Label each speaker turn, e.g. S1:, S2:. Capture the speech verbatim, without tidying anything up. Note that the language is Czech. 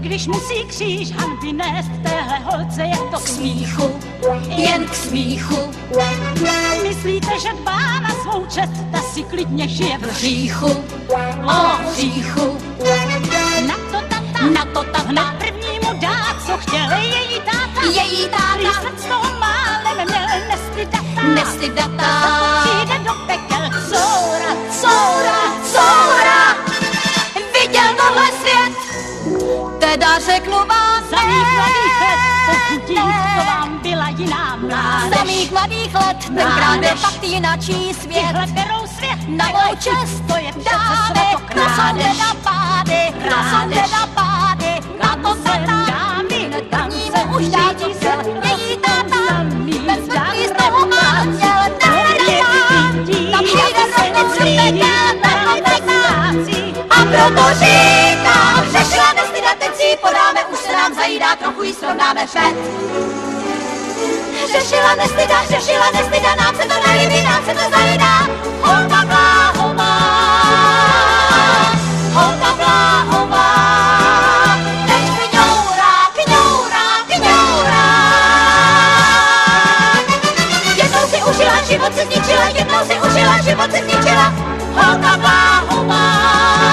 S1: když musí kříž hanby nést, téhle holce je to k smíchu, jen k smíchu. Myslíte, že dbá na svou čest, ta si klidně žije v hříchu, o hříchu. Na to tata, na to tata, hned prvnímu dát, co chtěl její táta, její táta. Prý snad z toho málem měl nestydata, nestydata. Přijde do pekel, córa, córa, córa. Viděl tohle svět, teda řeknu vám, za mých mladých let, pokud to vám byla jiná mládež. Za mých mladých let, tenkrát byl fakt jináčí svět. Tyhle berou svět, na mou čest, to je přece svetokrádež. Na pády, krádež, na pády, na to se dámy, prvnímu už dátí se, její táta, ten smrtný z toho má měl, tam přijde rovnou z pekel, na pekáci. A proto říkám, řešila nestydat, teď si podáme, už se nám zajídá, trochu jí srovnáme před. Řešila nestyda, řešila nestyda, nám se to nelíbí, nám se to zajídá. Holka bláhová, holka bláhová, teď kňourá, kňourá, kňourá. Jednou si užila, život se zničila, jednou si užila, život se zničila. Holka bláhová.